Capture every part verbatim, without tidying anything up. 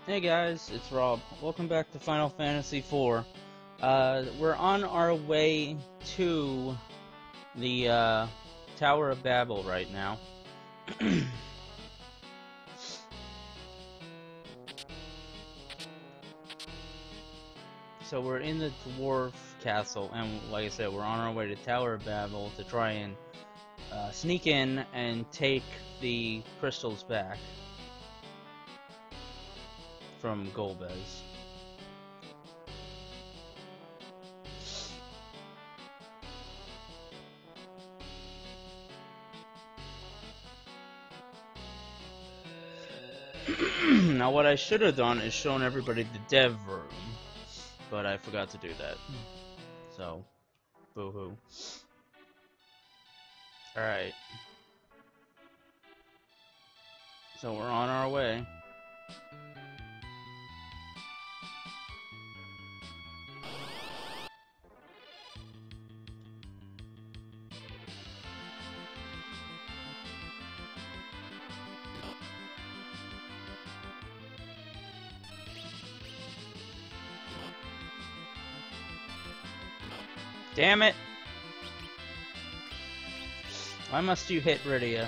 Hey guys, it's Rob. Welcome back to Final Fantasy four. Uh, we're on our way to the uh, Tower of Babil right now. So we're in the dwarf castle, and like I said, we're on our way to Tower of Babil to try and uh, sneak in and take the crystals back from Golbez. Now what I should have done is shown everybody the dev room, but I forgot to do that. So, boo-hoo. Alright. So we're on our way. Damn it! Why must you hit Rydia?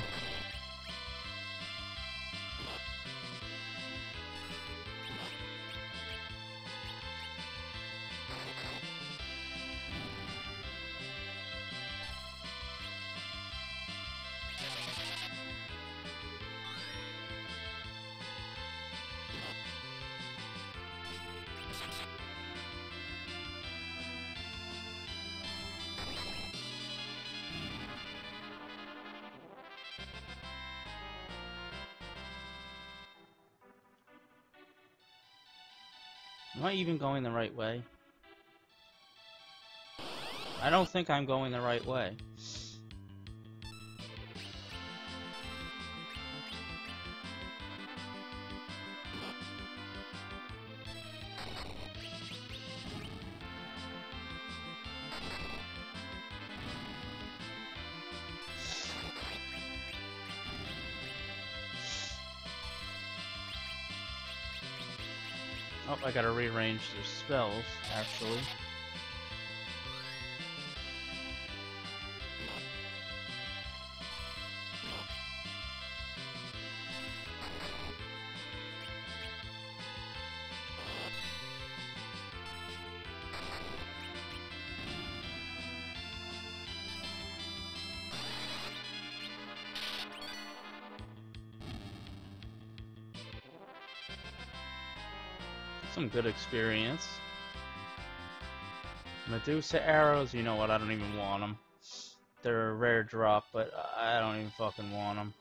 Am I even going the right way? I don't think I'm going the right way. Oh, I gotta rearrange the spells, actually. Some good experience. Medusa arrows, you know what, I don't even want them. They're a rare drop, but I don't even fucking want them.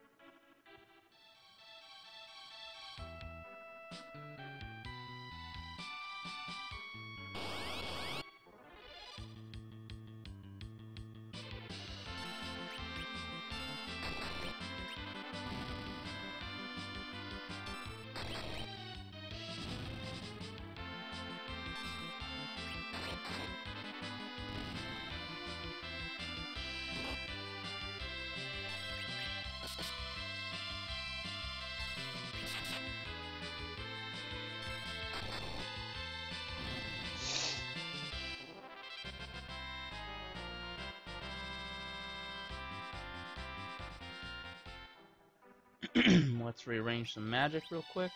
Let's rearrange some magic real quick.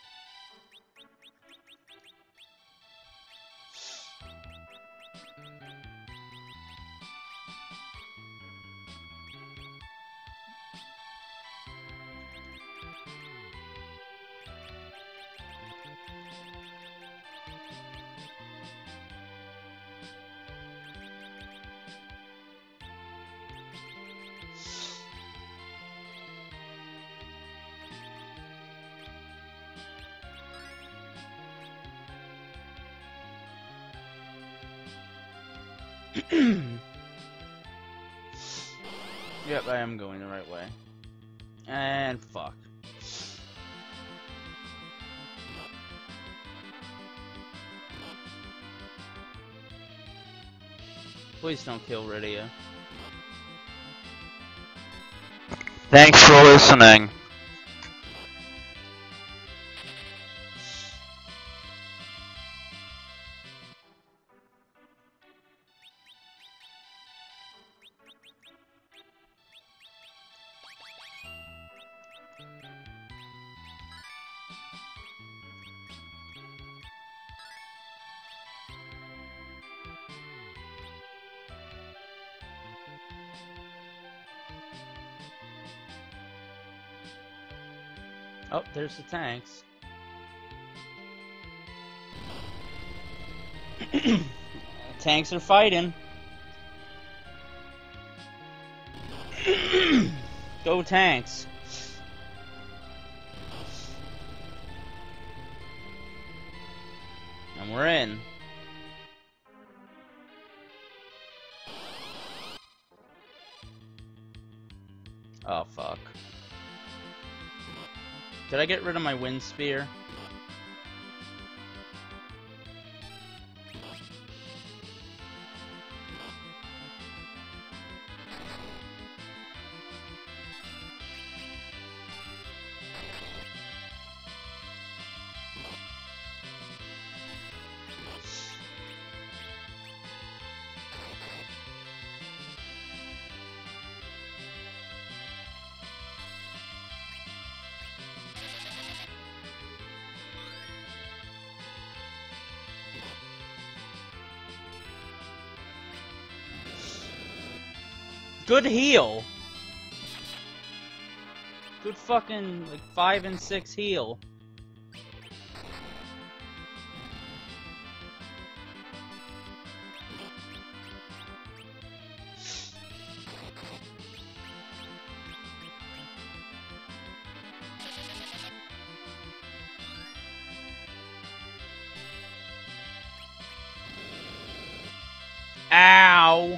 Yep, I am going the right way. And fuck. Please don't kill Rydia. Thanks for listening. Oh, there's the tanks. Tanks are fighting. Go tanks. And we're in. Oh, fuck. Did I get rid of my wind spear? Good heal. Good fucking, like, five and six heal. Ow!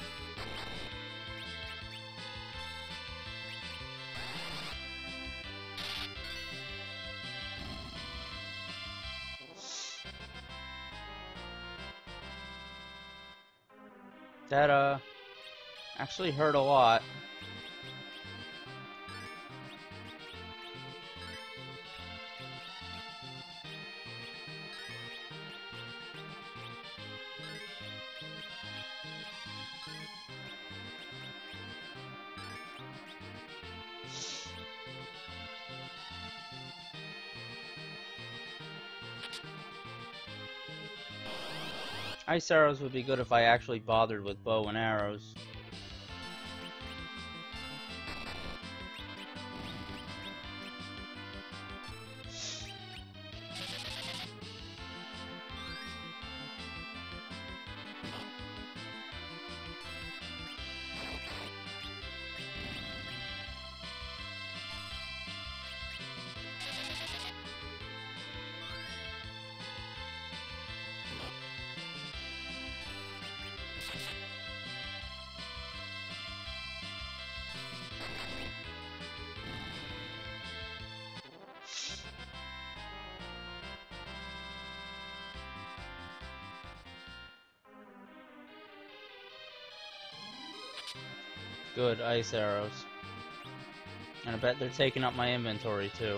That, uh, actually hurt a lot. Ice arrows would be good if I actually bothered with bow and arrows. Good, ice arrows. And I bet they're taking up my inventory too.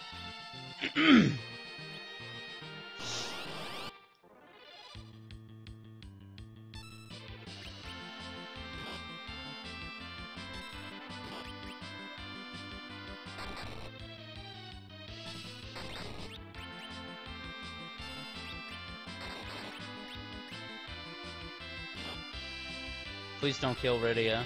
Please don't kill Rydia.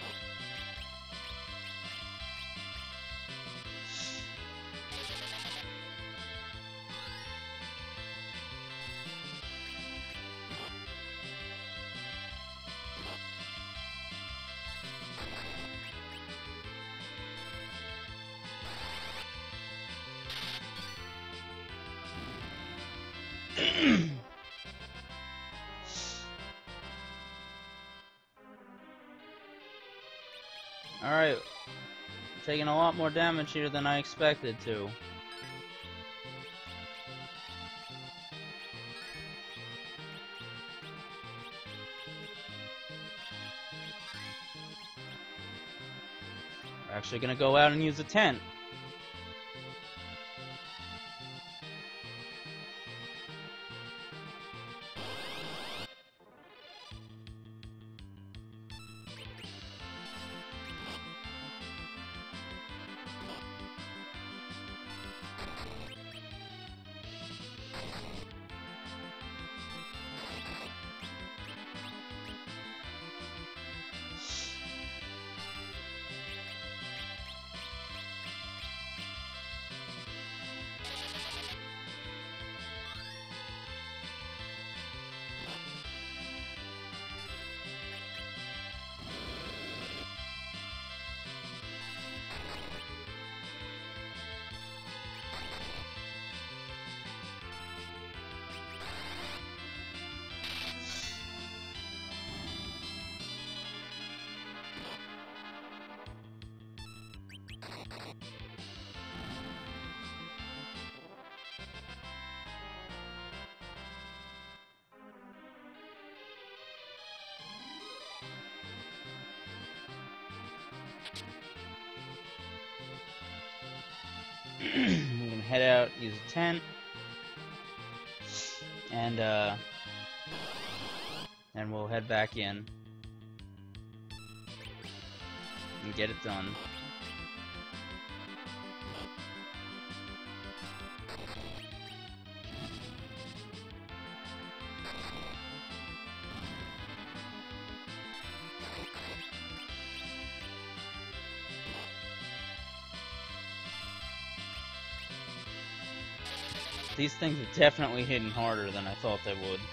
Alright, taking a lot more damage here than I expected to. We're actually gonna go out and use a tent. We're gonna head out, use a tent, and uh, and we'll head back in and get it done. These things are definitely hitting harder than I thought they would.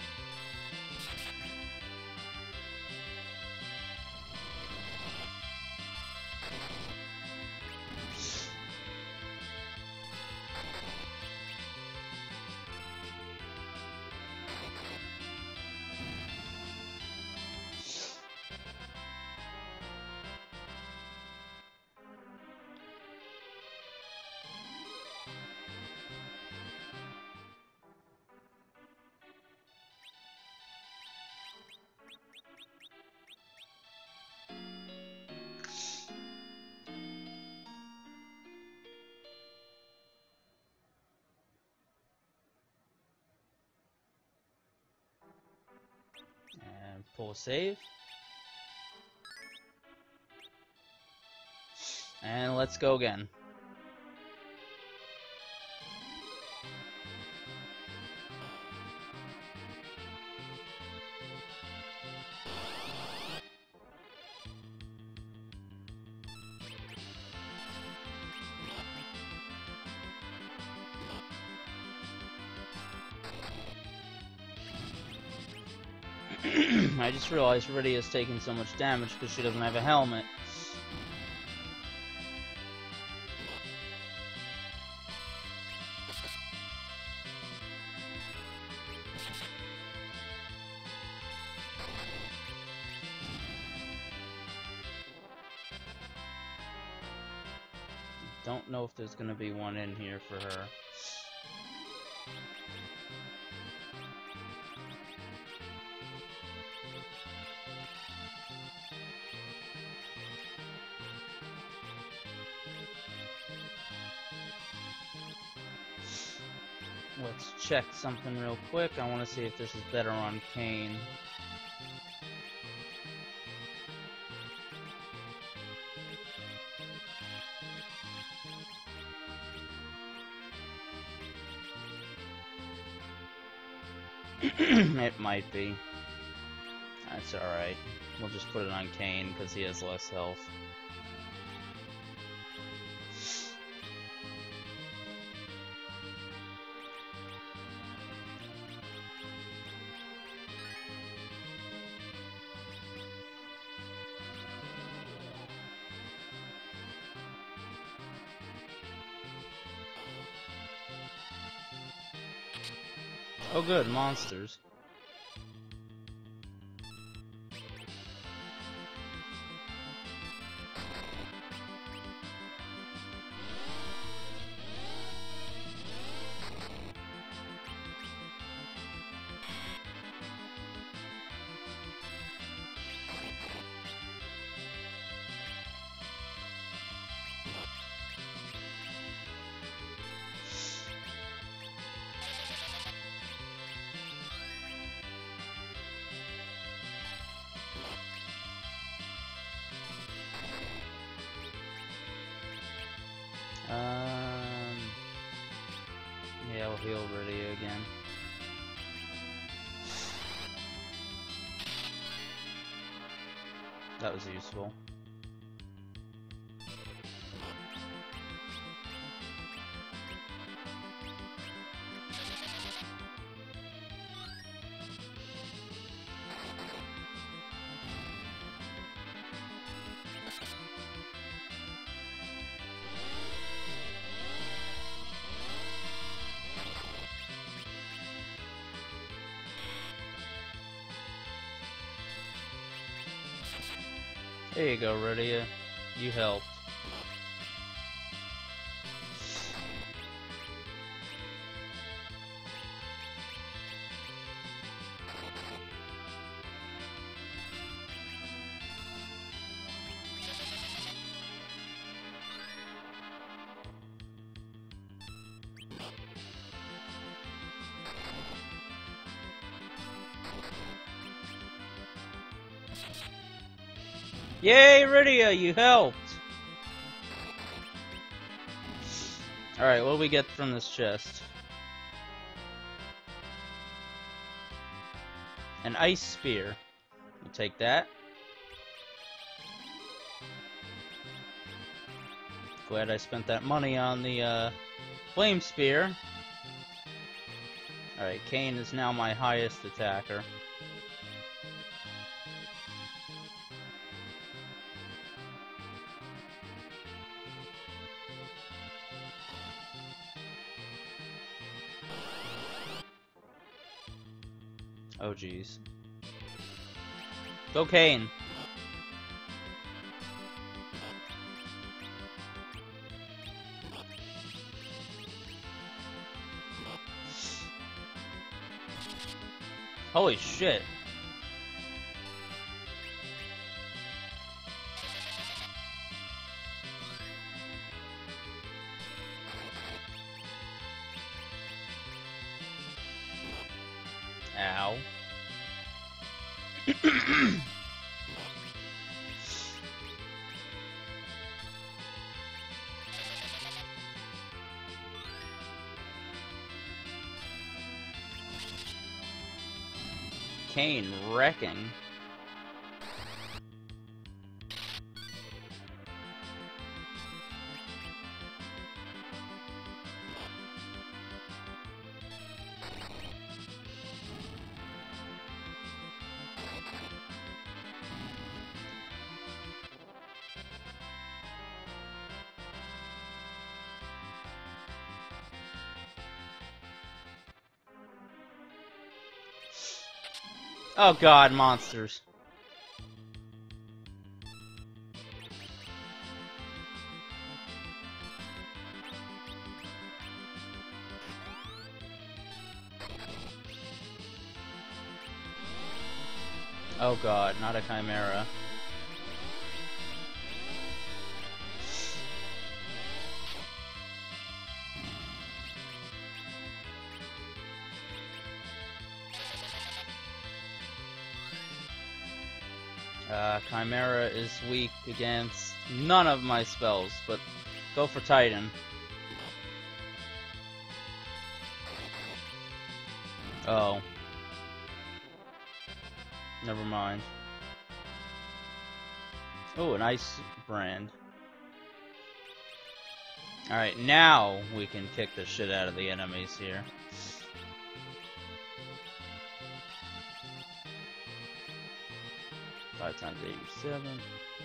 And pull a save. And let's go again. I just realized Rydia's taking so much damage because she doesn't have a helmet. Don't know if there's gonna be one in here for her. Let's check something real quick. I want to see if this is better on Kane. It might be. That's alright. We'll just put it on Kane because he has less health. Oh good, monsters. Um, yeah, we'll heal Rydia again. That was useful. There you go, Rydia. You helped. Yay, Rydia, you helped! Alright, what do we get from this chest? An ice spear. We'll take that. Glad I spent that money on the uh, flame spear. Alright, Cain is now my highest attacker. Oh jeez. Go Cain! Holy shit. Ow. Cain wrecking. Oh god, monsters. Oh god, not a chimera. Uh, Chimera is weak against none of my spells, but go for Titan. Oh. Never mind. Oh, an ice brand. Alright, now we can kick the shit out of the enemies here. Five times eighty-seven.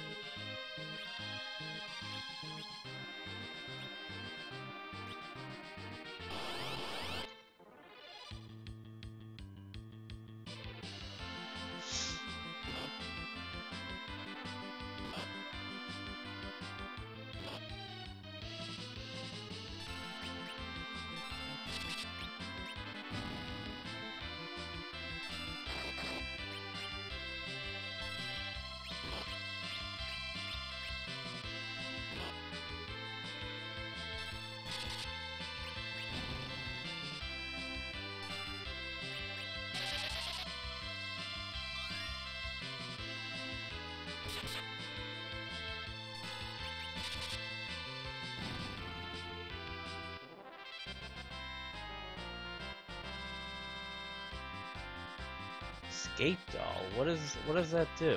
Escape doll? What is what does that do?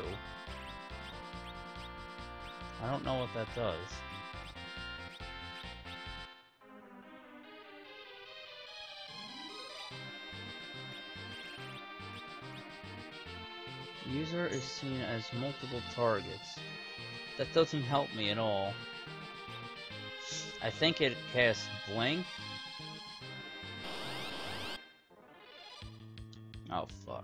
I don't know what that does. User is seen as multiple targets. That doesn't help me at all. I think it casts Blink. Oh fuck.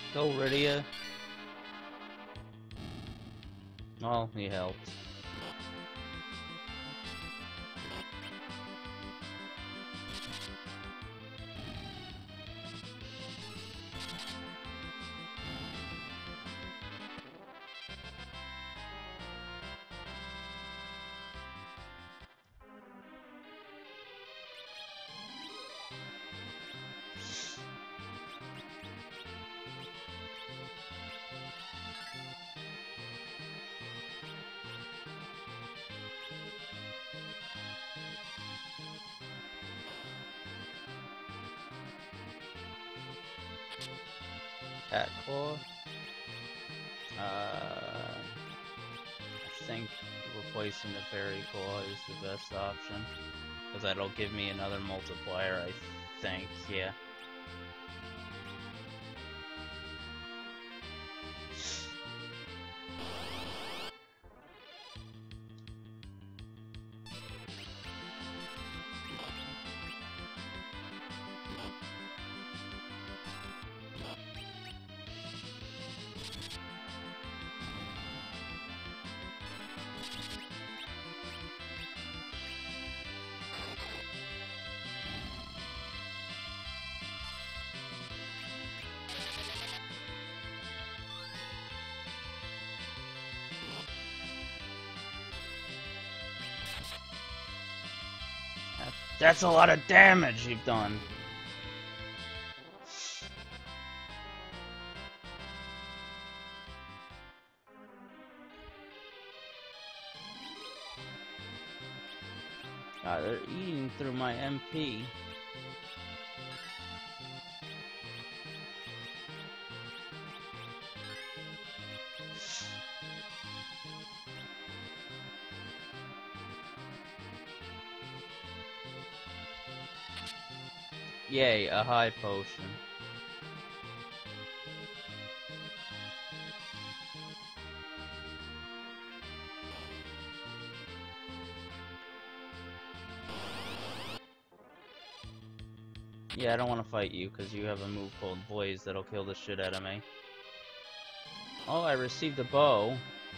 Go, Rydia. Oh, he helped. Cat Claw. Uh, I think replacing the Fairy Claw is the best option. Because that'll give me another multiplier, I think, yeah. That's a lot of damage you've done. God, they're eating through my M P. Yay, a high potion. Yeah, I don't want to fight you because you have a move called Blaze that'll kill the shit out of me. Oh, I received a bow.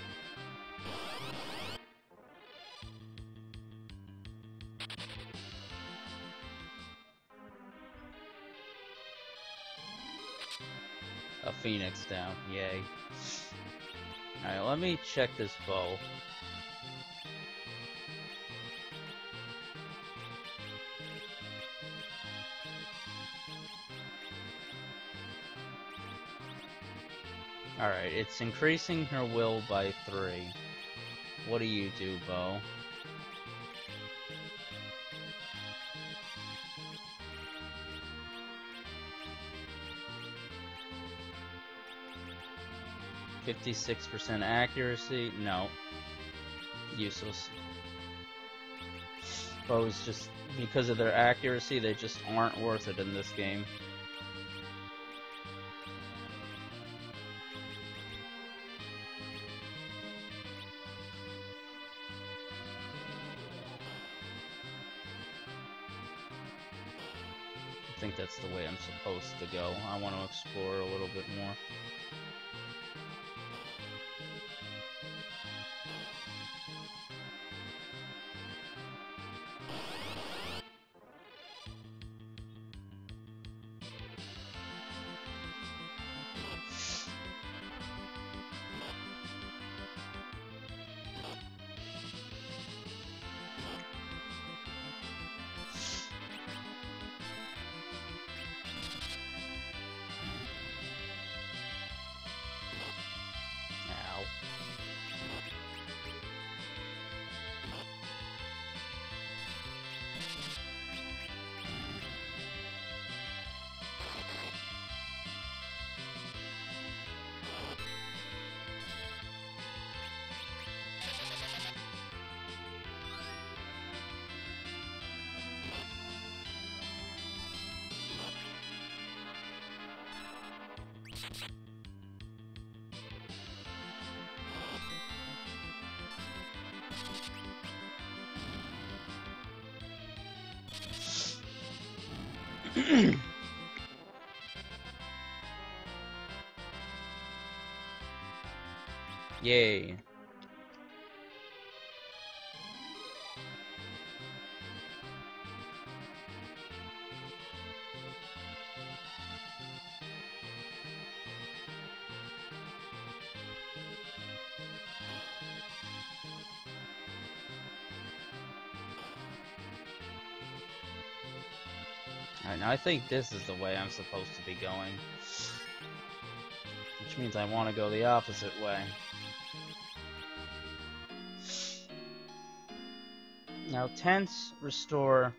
A phoenix down, yay. Alright, let me check this bow. Alright, it's increasing her will by three. What do you do, bow? fifty-six percent accuracy? No. Useless. Bows just, because of their accuracy, they just aren't worth it in this game. I think that's the way I'm supposed to go. I want to explore a little bit more. Yay. Alright, now I think this is the way I'm supposed to be going. Which means I want to go the opposite way. Now, tents restore,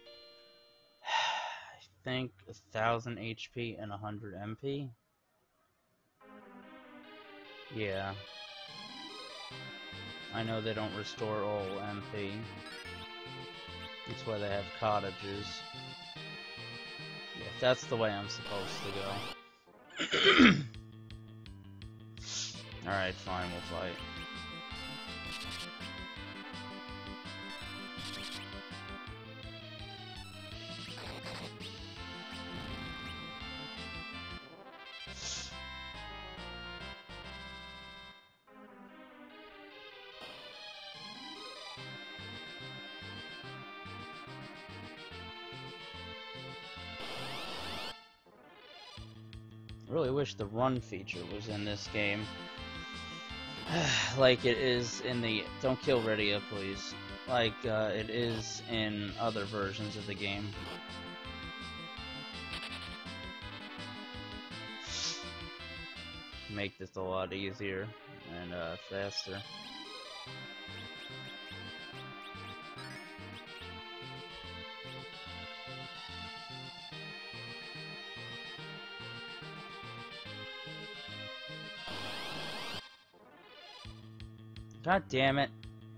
I think, a thousand H P and a hundred M P. Yeah. I know they don't restore all M P. That's why they have cottages. Yeah, that's the way I'm supposed to go. Alright, fine, we'll fight. I really wish the run feature was in this game. Like it is in the... Don't kill Rydia, please. Like uh, it is in other versions of the game. Make this a lot easier and uh, faster. God damn it.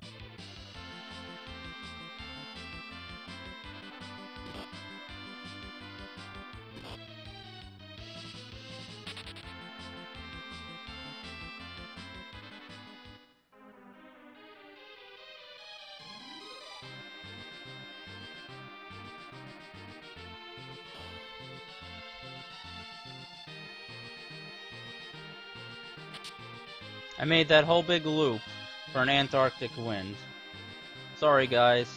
I made that whole big loop for an Antarctic wind. Sorry, guys.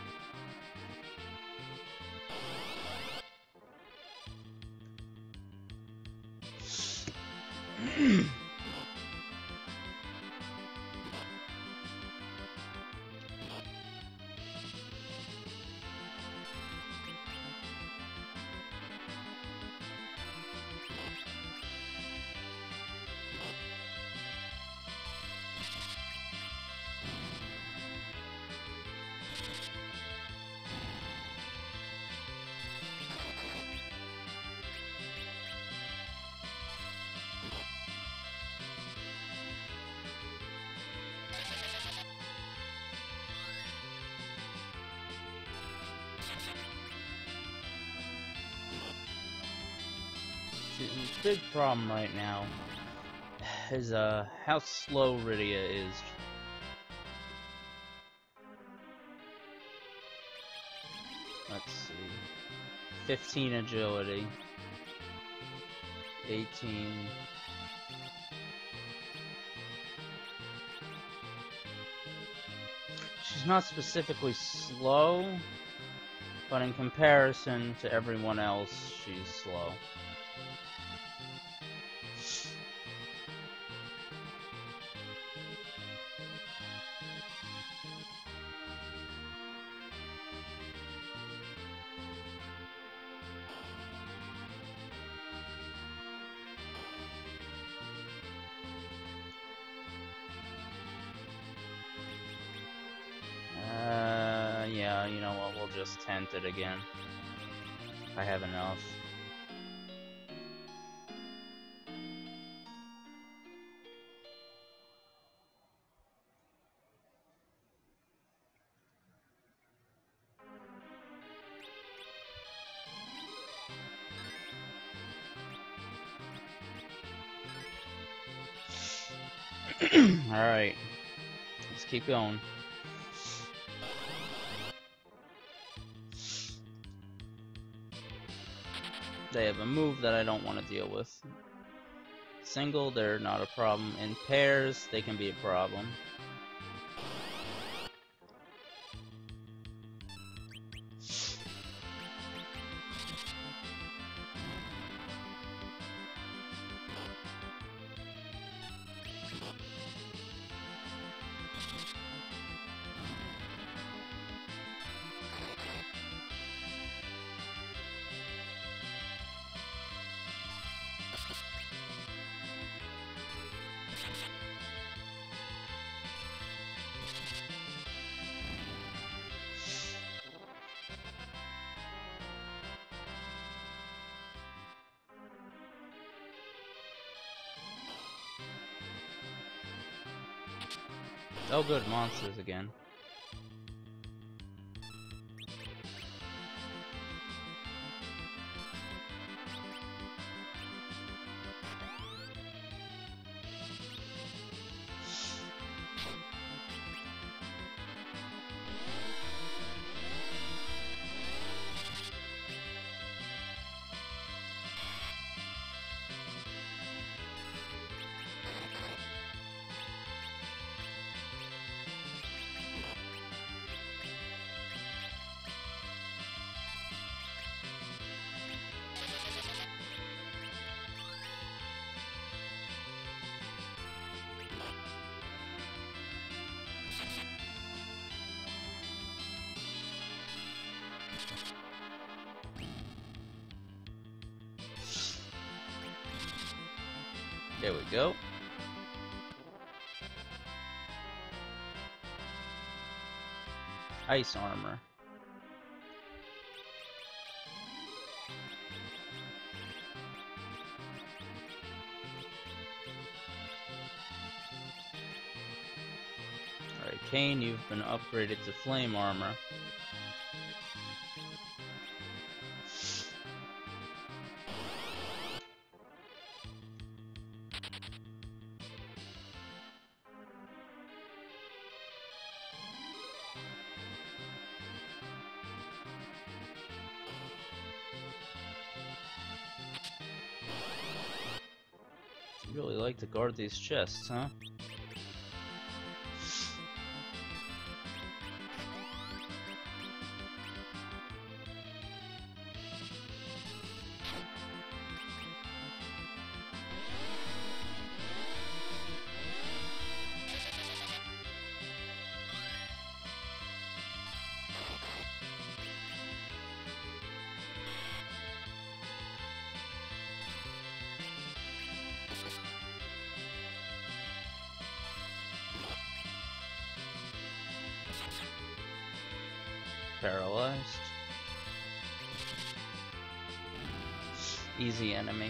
The big problem right now is uh how slow Rydia is. Let's see. fifteen agility. eighteen. She's not specifically slow, but in comparison to everyone else, she's slow. You know what, we'll just tent it again. I have enough. Alright, let's keep going. They have a move that I don't want to deal with. single, they're not a problem. In pairs, they can be a problem. Oh good, monsters again. There we go. Ice armor. Alright, Kane, you've been upgraded to flame armor. You really like to guard these chests, huh? Paralyzed. Easy enemy.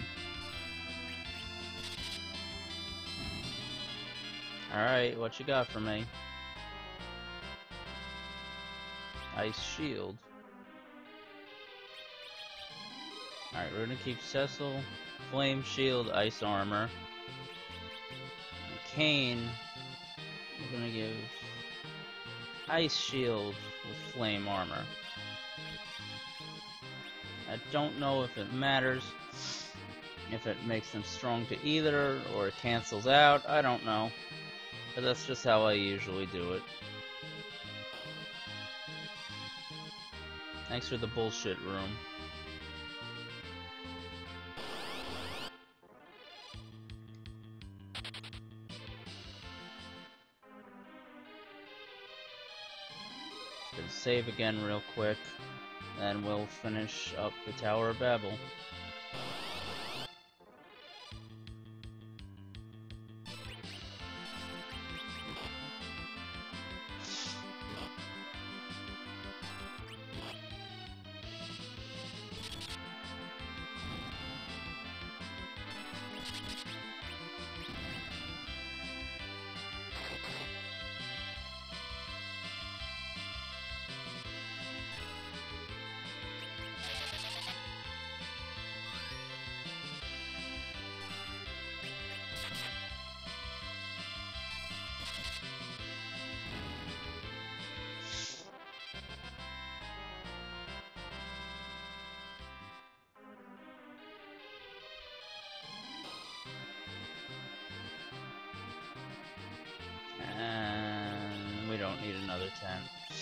Alright, what you got for me? Ice shield. Alright, we're gonna keep Cecil, flame shield, ice armor. And Kane, we're gonna give ice shield with flame armor. I don't know if it matters, if it makes them strong to either, or it cancels out, I don't know. But that's just how I usually do it. Thanks for the bullshit room. Gonna save again real quick, and we'll finish up the Tower of Babil. need another tent.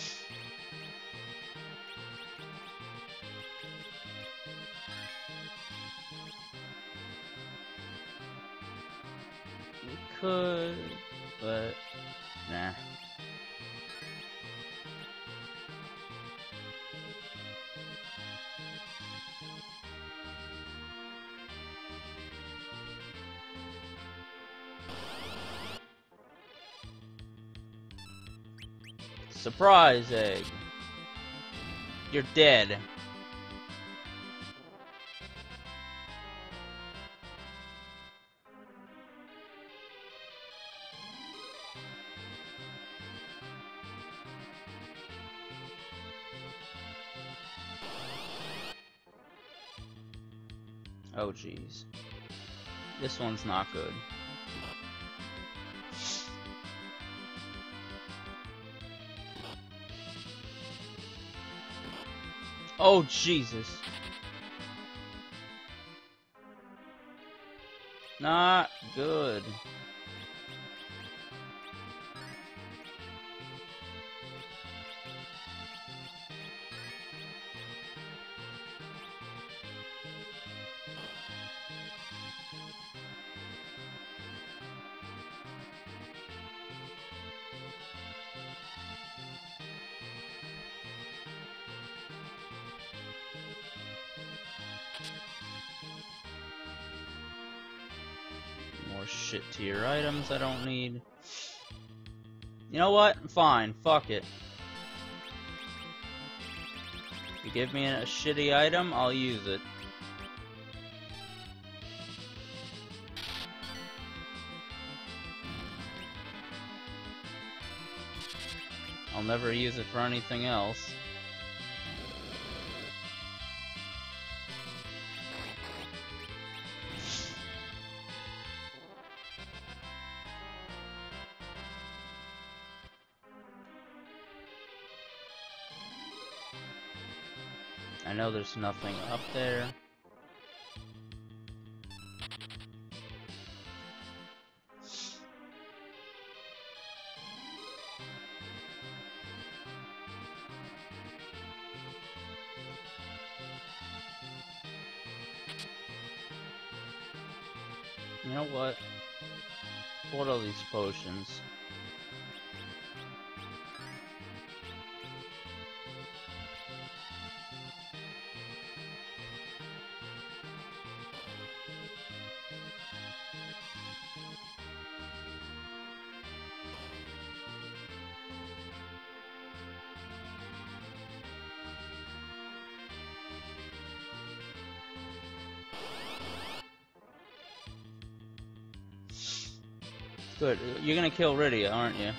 We could, but nah. Surprise egg. You're dead. Oh jeez. This one's not good. Oh Jesus. Not good. More shit tier items I don't need. You know what? Fine. Fuck it. If you give me a shitty item, I'll use it. I'll never use it for anything else. I know there's nothing up there. You know what? What are these potions? Good. You're gonna kill Rydia, aren't you?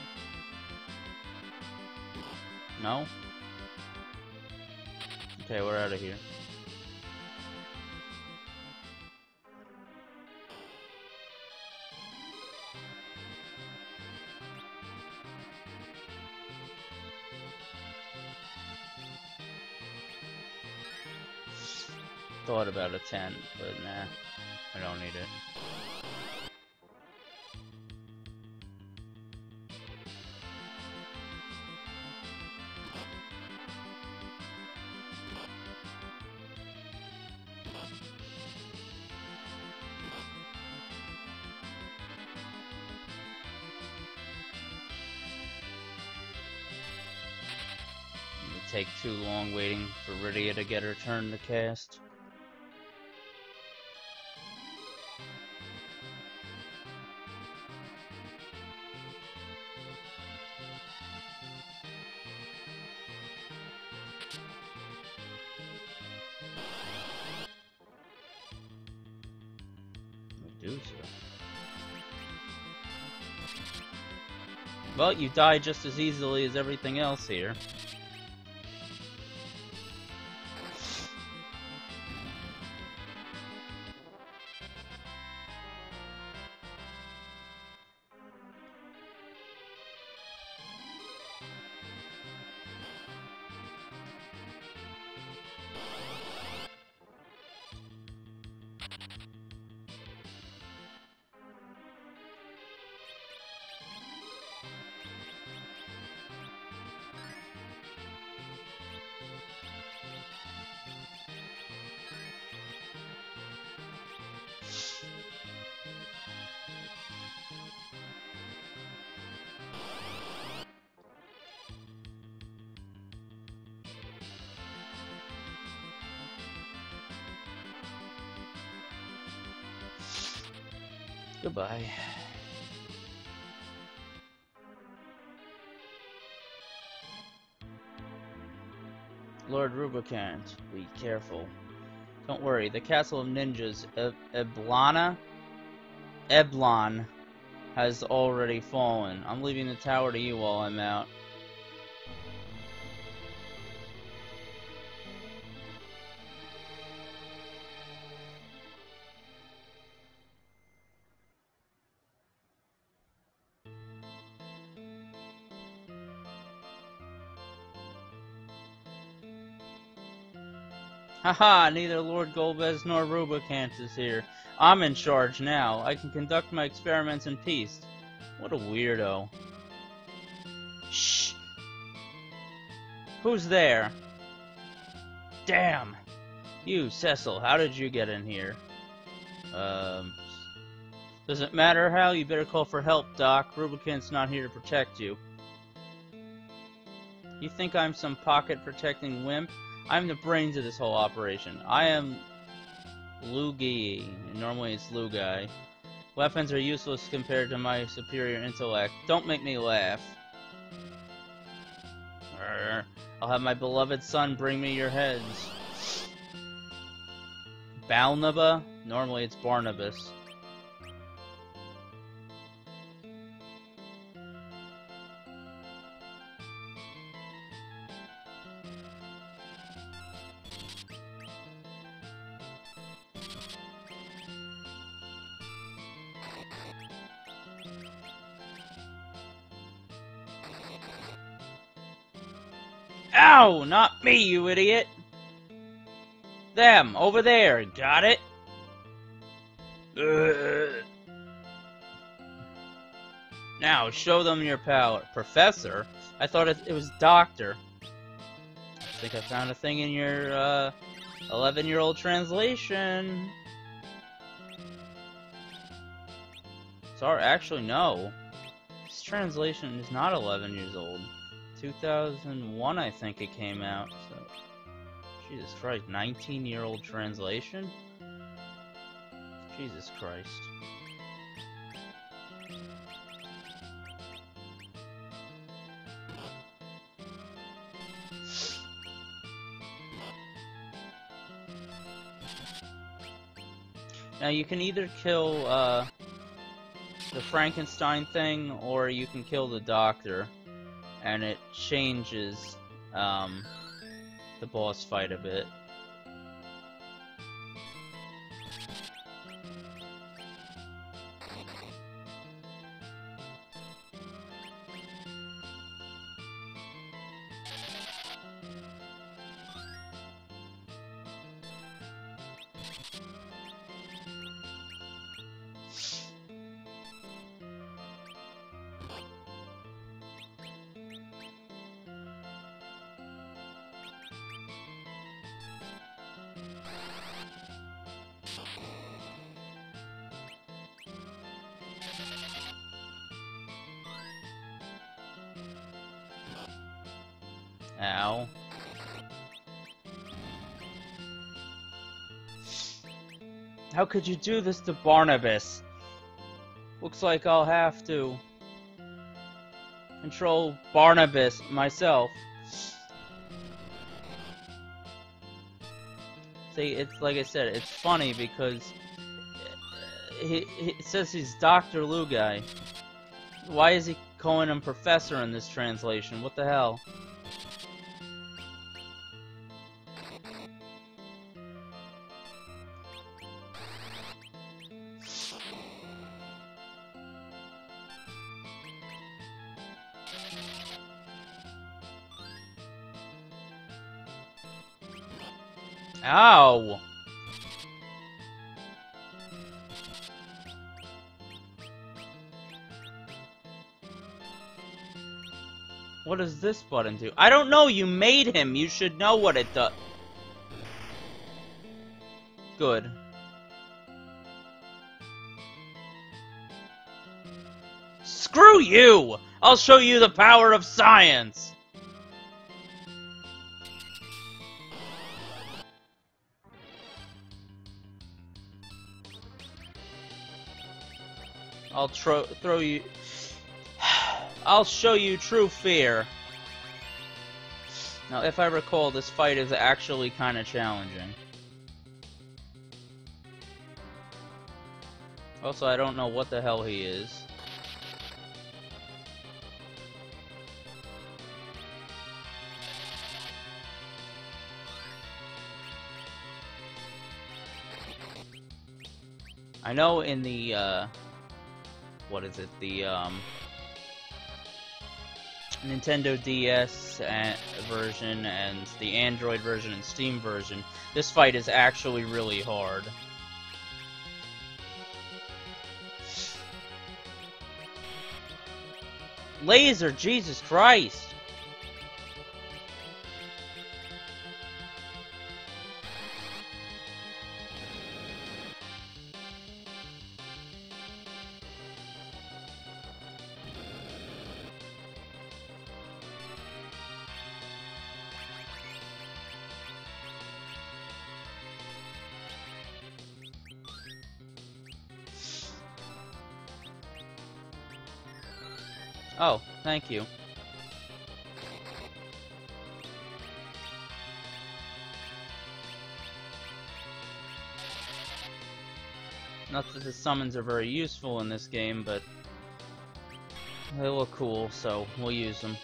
No? Okay, we're out of here. Thought about a tent, but nah, I don't need it. It take too long waiting for Rydia to get her turn to cast. Medusa. Well, you die just as easily as everything else here. Goodbye. Lord Rubicant, be careful. Don't worry, the castle of ninjas, e Eblana? Eblon, has already fallen. I'm leaving the tower to you while I'm out. Haha, neither Lord Golbez nor Rubicant is here. I'm in charge now. I can conduct my experiments in peace. What a weirdo. Shh! Who's there? Damn! You, Cecil, how did you get in here? Um... Doesn't matter how, you better call for help, Doc. Rubicant's not here to protect you. You think I'm some pocket-protecting wimp? I'm the brains of this whole operation. I am Lugi. Normally it's Lugai. Weapons are useless compared to my superior intellect. Don't make me laugh. Arr. I'll have my beloved son bring me your heads. Balnaba? Normally it's Barnabas. Ow! Not me, you idiot! Them, over there, got it? Ugh. Now, show them your power. Professor? I thought it, it was Doctor. I think I found a thing in your, uh, eleven-year-old translation. Sorry, actually, no. This translation is not eleven years old. two thousand one, I think it came out. So, Jesus Christ, nineteen-year-old translation? Jesus Christ. Now you can either kill uh, the Frankenstein thing, or you can kill the Doctor, and it changes um, the boss fight a bit. Ow. How could you do this to Barnabas? Looks like I'll have to control Barnabas myself. See, it's like I said, it's funny because he, he, it says he's Doctor Lugai. Why is he calling him Professor in this translation? What the hell? Ow! What does this button do? I don't know, you made him! You should know what it does. Good. Screw you! I'll show you the power of science! I'll tro throw you... I'll show you true fear. Now, if I recall, this fight is actually kind of challenging. Also, I don't know what the hell he is. I know in the, uh... what is it? The, um... Nintendo D S version and the Android version and Steam version, this fight is actually really hard. Laser, Jesus Christ! Oh, thank you. Not that the summons are very useful in this game, but they look cool, so we'll use them.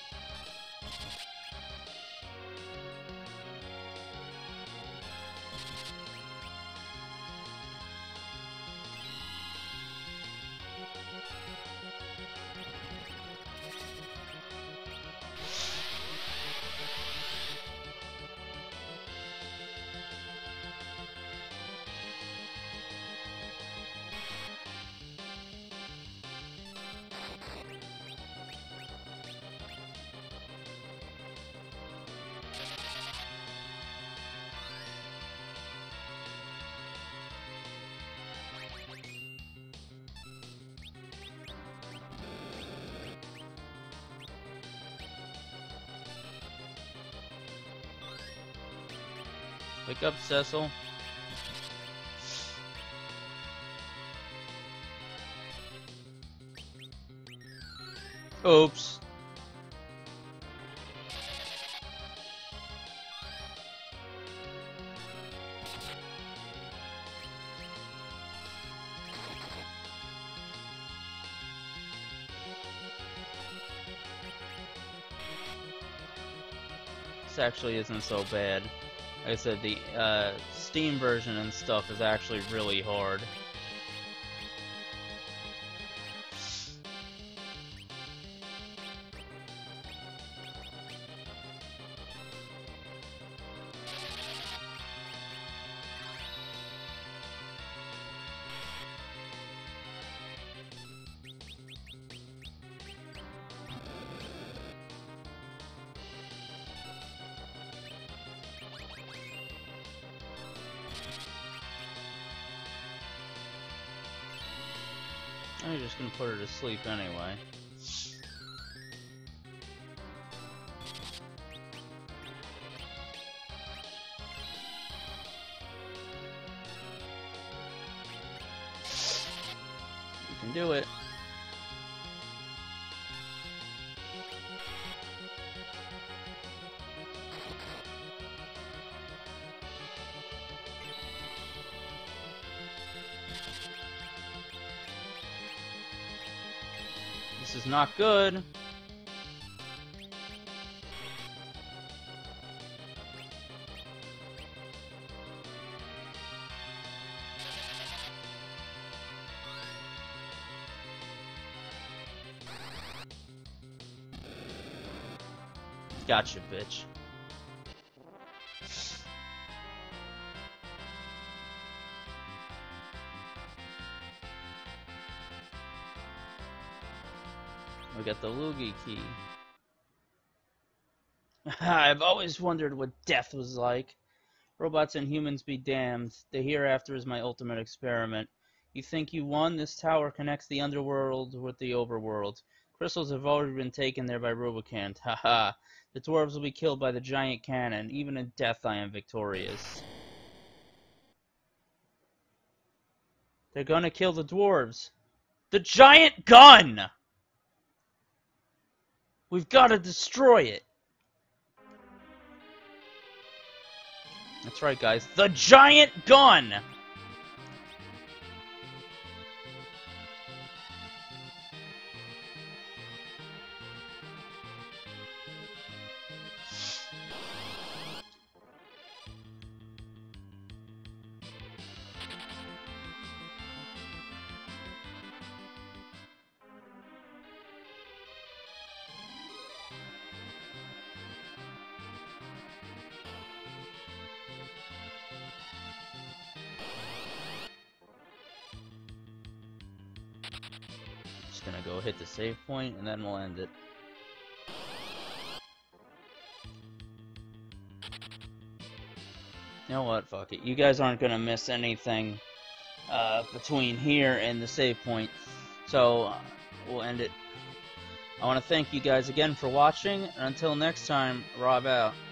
Wake up, Cecil. Oops. This actually isn't so bad. Like I said, the uh, Steam version and stuff is actually really hard. I'm just gonna put her to sleep anyway. You can do it. This is not good. Gotcha, bitch. We got the Loogie key. I've always wondered what death was like. Robots and humans be damned. The hereafter is my ultimate experiment. You think you won? This tower connects the underworld with the overworld. Crystals have already been taken there by Rubicant. Haha. The dwarves will be killed by the giant cannon. Even in death I am victorious. They're gonna kill the dwarves. The giant gun! We've got to destroy it. That's right, guys. The giant gun! Just gonna go hit the save point and then we'll end it. You know what? Fuck it. You guys aren't gonna miss anything uh, between here and the save point, so uh, we'll end it. I want to thank you guys again for watching, and until next time, Rob out.